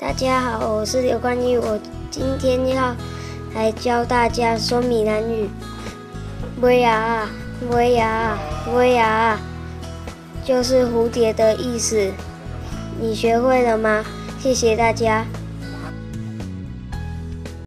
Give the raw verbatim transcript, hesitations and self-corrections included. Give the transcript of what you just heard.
大家好，我是刘冠玉，我今天要来教大家说闽南语。尾牙，尾牙，尾牙，就是蝴蝶的意思。你学会了吗？谢谢大家。